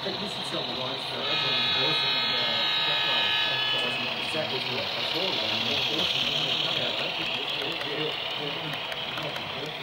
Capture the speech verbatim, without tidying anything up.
Kijk, nu is het hetzelfde, maar het is wel echt wel een doos en ja, klaar. Zoals een exact is wat voor.